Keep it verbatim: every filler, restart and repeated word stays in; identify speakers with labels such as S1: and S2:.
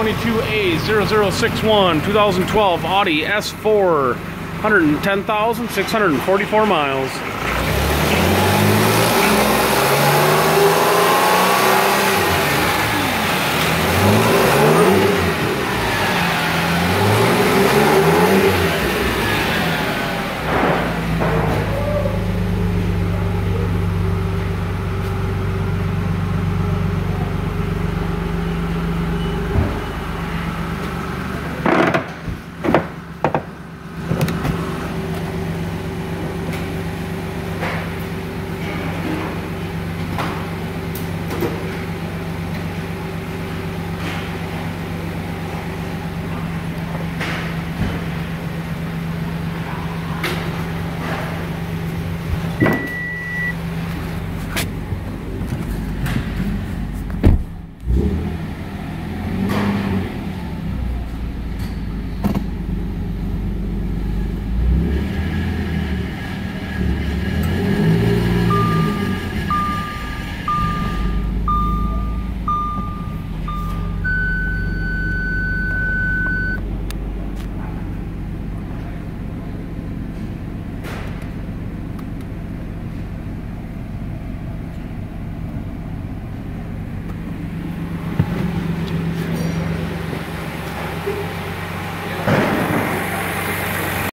S1: twenty-two A zero zero six one two thousand twelve Audi S four, one hundred ten thousand six hundred forty-four miles.